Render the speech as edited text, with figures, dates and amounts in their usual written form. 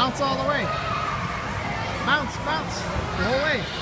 Bounce all the way. Bounce, bounce. The whole way.